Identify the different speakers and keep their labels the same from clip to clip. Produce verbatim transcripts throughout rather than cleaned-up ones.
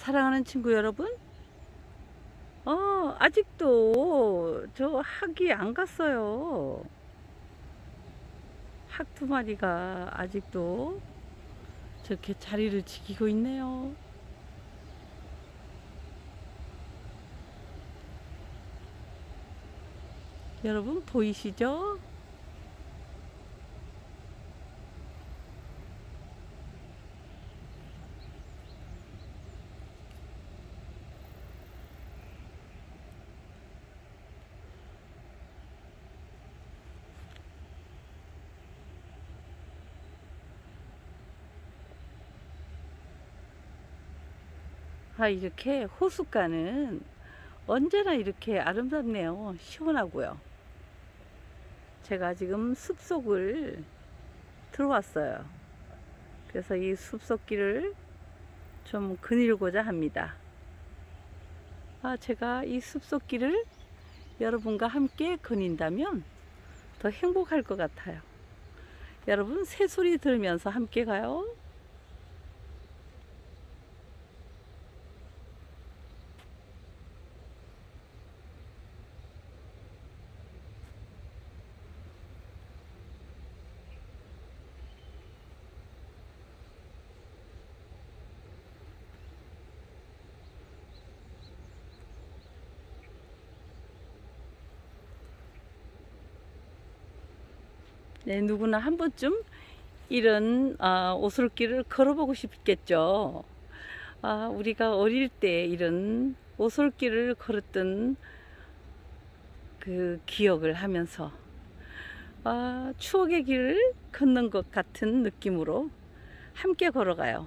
Speaker 1: 사랑하는 친구 여러분, 어, 아직도 저 학이 안 갔어요. 학 두 마리가 아직도 저렇게 자리를 지키고 있네요. 여러분 보이시죠? 아, 이렇게 호숫가는 언제나 이렇게 아름답네요. 시원하고요. 제가 지금 숲속을 들어왔어요. 그래서 이 숲속길을 좀 거닐고자 합니다. 아, 제가 이 숲속길을 여러분과 함께 거닌다면 더 행복할 것 같아요. 여러분 새소리 들으면서 함께 가요. 네, 누구나 한 번쯤 이런 아, 오솔길을 걸어보고 싶겠죠. 아, 우리가 어릴 때 이런 오솔길을 걸었던 그 기억을 하면서 아, 추억의 길을 걷는 것 같은 느낌으로 함께 걸어가요.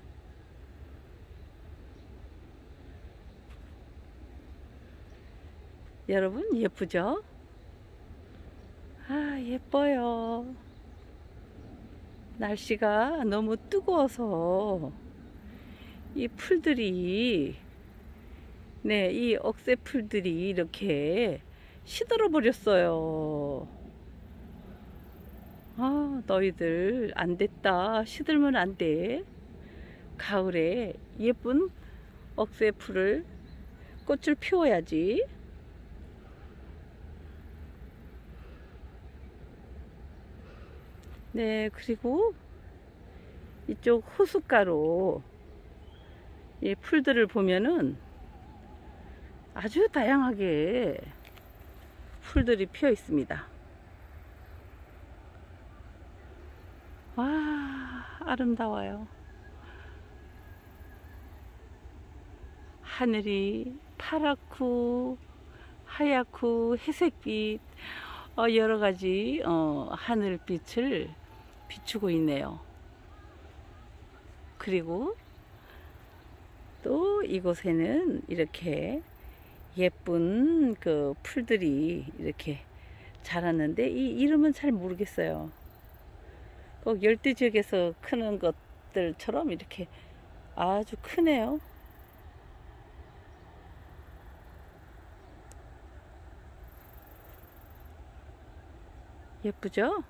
Speaker 1: 여러분 예쁘죠? 아, 예뻐요. 날씨가 너무 뜨거워서 이 풀들이, 네, 이 억새 풀들이 이렇게 시들어 버렸어요. 아, 너희들 안 됐다. 시들면 안 돼. 가을에 예쁜 억새 풀을, 꽃을 피워야지. 네, 그리고 이쪽 호숫가로 이 풀들을 보면은 아주 다양하게 풀들이 피어 있습니다. 와, 아름다워요. 하늘이 파랗고 하얗고 회색빛, 어, 여러 가지 어, 하늘빛을 비추고 있네요. 그리고 또 이곳에는 이렇게 예쁜 그 풀들이 이렇게 자랐는데 이 이름은 잘 모르겠어요. 꼭 열대 지역에서 크는 것들처럼 이렇게 아주 크네요. 예쁘죠?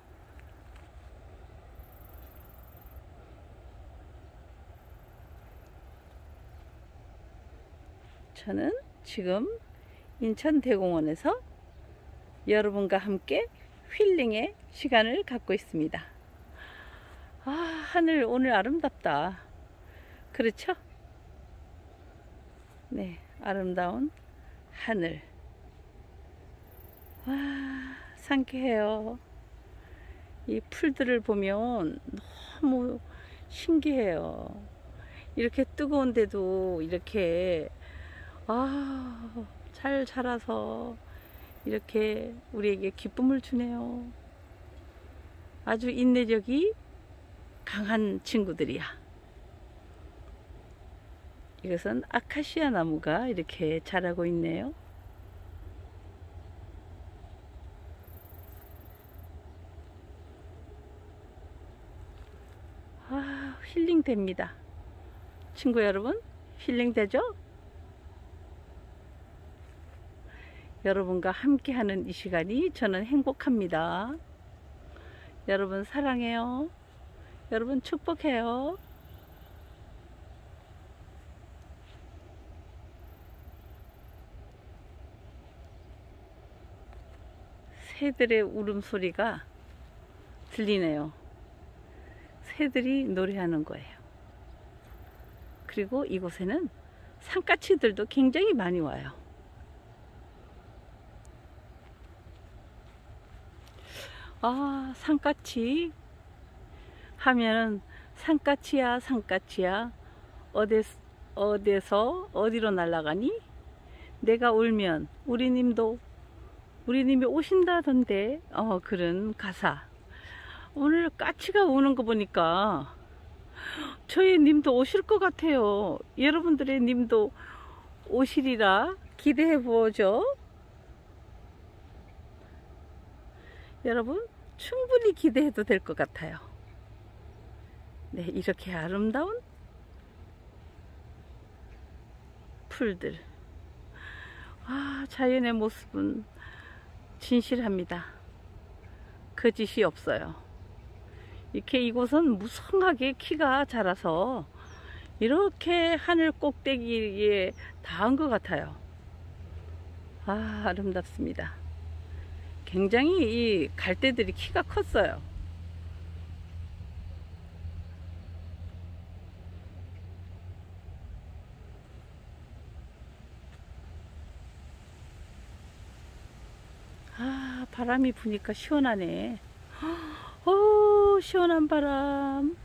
Speaker 1: 저는 지금 인천대공원에서 여러분과 함께 힐링의 시간을 갖고 있습니다. 아, 하늘 오늘 아름답다. 그렇죠? 네, 아름다운 하늘. 와, 상쾌해요. 이 풀들을 보면 너무 신기해요. 이렇게 뜨거운데도 이렇게 아, 잘 자라서 이렇게 우리에게 기쁨을 주네요. 아주 인내력이 강한 친구들이야. 이것은 아카시아 나무가 이렇게 자라고 있네요. 아, 힐링 됩니다. 친구 여러분, 힐링 되죠? 여러분과 함께하는 이 시간이 저는 행복합니다. 여러분 사랑해요. 여러분 축복해요. 새들의 울음소리가 들리네요. 새들이 노래하는 거예요. 그리고 이곳에는 산까치들도 굉장히 많이 와요. 아, 산까치 하면은 산까치야 산까치야 어디, 어디서 어디로 날아가니? 내가 울면 우리님도 우리님이 오신다던데. 어, 그런 가사. 오늘 까치가 우는 거 보니까 저희 님도 오실 것 같아요. 여러분들의 님도 오시리라 기대해 보죠. 여러분 충분히 기대해도 될 것 같아요. 네, 이렇게 아름다운 풀들. 아, 자연의 모습은 진실합니다. 거짓이 없어요. 이렇게 이곳은 무성하게 키가 자라서 이렇게 하늘 꼭대기에 닿은 것 같아요. 아, 아름답습니다. 굉장히 이 갈대들이 키가 컸어요. 아, 바람이 부니까 시원하네. 오, 시원한 바람.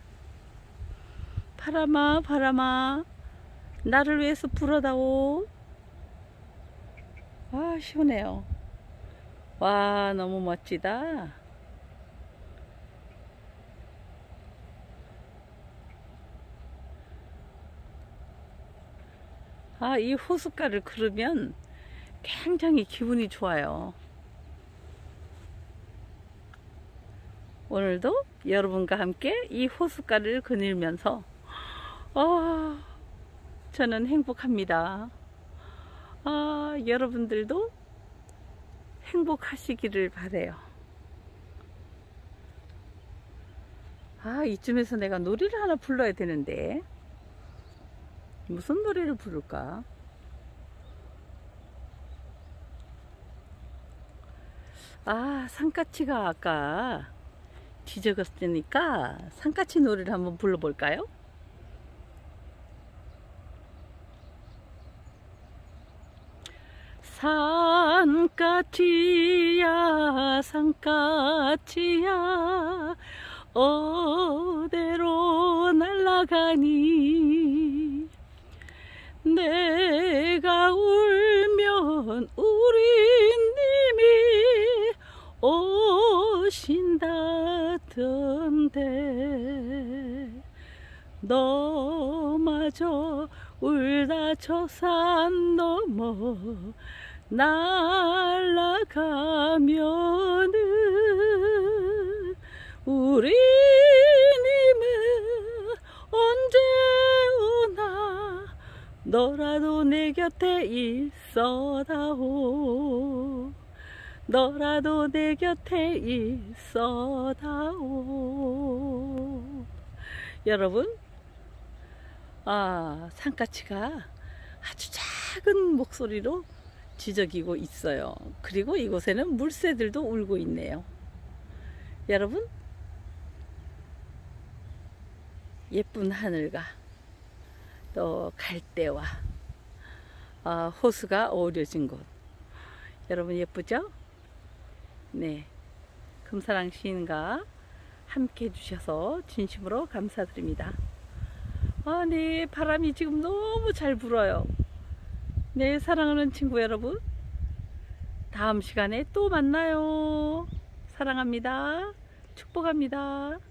Speaker 1: 바람아, 바람아, 나를 위해서 불어다오. 아, 시원해요. 와, 너무 멋지다. 아, 이 호숫가를 걸으면 굉장히 기분이 좋아요. 오늘도 여러분과 함께 이 호숫가를 거닐면서 아, 저는 행복합니다. 아, 여러분들도 행복하시기를 바래요. 아, 이쯤에서 내가 노래를 하나 불러야 되는데 무슨 노래를 부를까? 아, 산까치가 아까 뒤적었으니까 산까치 노래를 한번 불러볼까요? 산까치야 산까치야 어디로 날아가니? 내가 울면 우리님이 오신다던데 너마저 울다 저 산 넘어 날아가면은 우리님은 언제 오나? 너라도 내 곁에 있어다오. 너라도 내 곁에 있어다오. 여러분, 아, 산까치가 아주 작은 목소리로 지저귀고 있어요. 그리고 이곳에는 물새들도 울고 있네요. 여러분, 예쁜 하늘과 또 갈대와 어, 호수가 어우러진 곳, 여러분 예쁘죠? 네, 금사랑 시인과 함께 해주셔서 진심으로 감사드립니다. 아, 네, 바람이 지금 너무 잘 불어요. 네, 사랑하는 친구 여러분, 다음 시간에 또 만나요. 사랑합니다. 축복합니다.